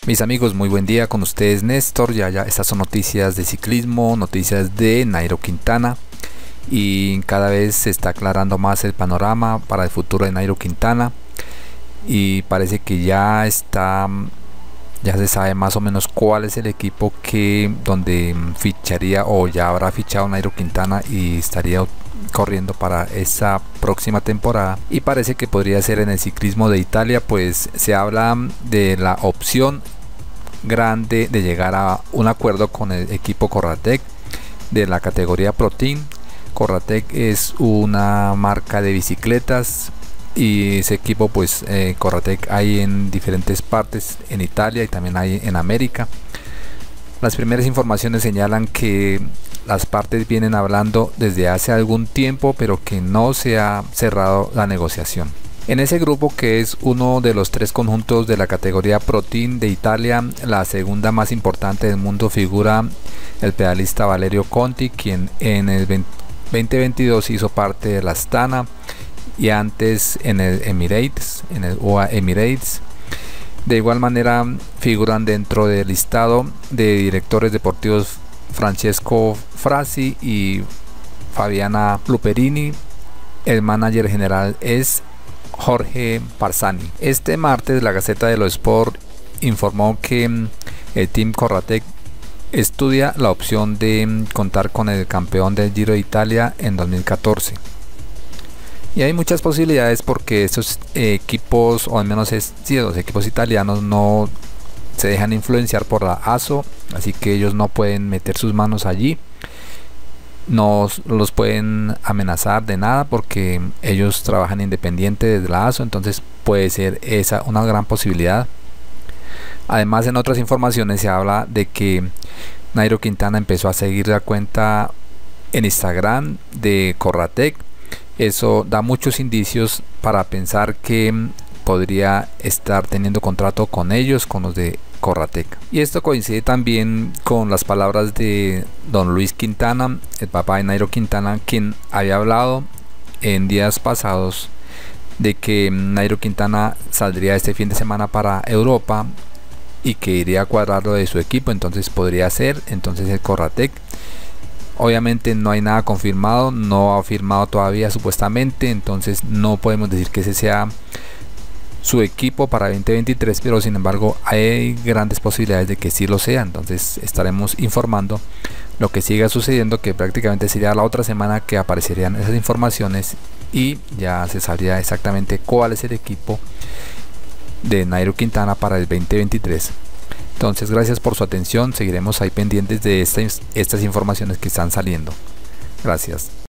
Mis amigos, muy buen día con ustedes, Néstor. Ya estas son noticias de ciclismo, noticias de Nairo Quintana, y cada vez se está aclarando más el panorama para el futuro de Nairo Quintana, y parece que ya se sabe más o menos cuál es el equipo donde ficharía, o ya habrá fichado Nairo Quintana y estaría corriendo para esa próxima temporada, y parece que podría ser en el ciclismo de Italia. Pues se habla de la opción grande de llegar a un acuerdo con el equipo Corratec de la categoría Pro Team. Corratec es una marca de bicicletas, y ese equipo pues Corratec hay en diferentes partes en Italia y también hay en América. Las primeras informaciones señalan que las partes vienen hablando desde hace algún tiempo, pero que no se ha cerrado la negociación. En ese grupo, que es uno de los tres conjuntos de la categoría Pro Team de Italia, la segunda más importante del mundo, figura el pedalista Valerio Conti, quien en el 2022 hizo parte de la Astana y antes en el Emirates, en el UAE Emirates. De igual manera figuran dentro del listado de directores deportivos Francesco Frasi y Fabiana Luperini. El manager general es Jorge Parsani. Este martes la Gaceta dello Sport informó que el Team Corratec estudia la opción de contar con el campeón del Giro de Italia en 2014. Y hay muchas posibilidades, porque estos equipos, o al menos los equipos italianos, no se dejan influenciar por la ASO, así que ellos no pueden meter sus manos allí, no los pueden amenazar de nada, porque ellos trabajan independiente desde la ASO. Entonces puede ser esa una gran posibilidad. Además, en otras informaciones se habla de que Nairo Quintana empezó a seguir la cuenta en Instagram de Corratec. Eso da muchos indicios para pensar que podría estar teniendo contrato con ellos, con los de Corratec. Y esto coincide también con las palabras de don Luis Quintana, el papá de Nairo Quintana, quien había hablado en días pasados de que Nairo Quintana saldría este fin de semana para Europa y que iría a cuadrarlo de su equipo. Entonces podría ser el Corratec. Obviamente no hay nada confirmado, no ha firmado todavía supuestamente, entonces no podemos decir que ese sea su equipo para 2023, pero sin embargo hay grandes posibilidades de que sí lo sea. Entonces estaremos informando lo que siga sucediendo, que prácticamente sería la otra semana que aparecerían esas informaciones y ya se sabría exactamente cuál es el equipo de Nairo Quintana para el 2023. Entonces, gracias por su atención. Seguiremos ahí pendientes de estas informaciones que están saliendo. Gracias.